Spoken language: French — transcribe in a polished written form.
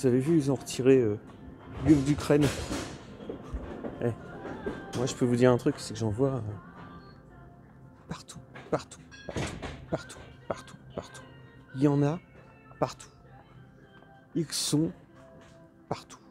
Vous avez vu, ils ont retiré Lviv d'Ukraine. Eh, moi, je peux vous dire un truc, c'est que j'en vois partout, partout, partout, partout, partout, partout. Il y en a partout. Ils sont partout.